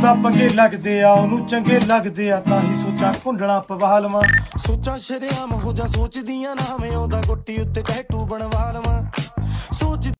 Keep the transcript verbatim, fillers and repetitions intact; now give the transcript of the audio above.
ਦਾ ਪੰਗੇ ਲੱਗਦੇ ਆ ਉਹਨੂੰ ਚੰਗੇ ਲੱਗਦੇ ਆ ਤਾਂ ਹੀ ਸੋਚਾਂ ਕੁੰਡਲਾਂ ਪਵਾ ਲਵਾਂ ਸੋਚਾਂ ਸ਼ਰੇਆਮ ਹੋ ਜਾ ਸੋਚਦੀਆਂ ਨਾ ਮੈਂ ਉਹਦਾ ਗੁੱਟੀ ਉੱਤੇ ਟੈਟੂ ਬਣਵਾ ਲਵਾਂ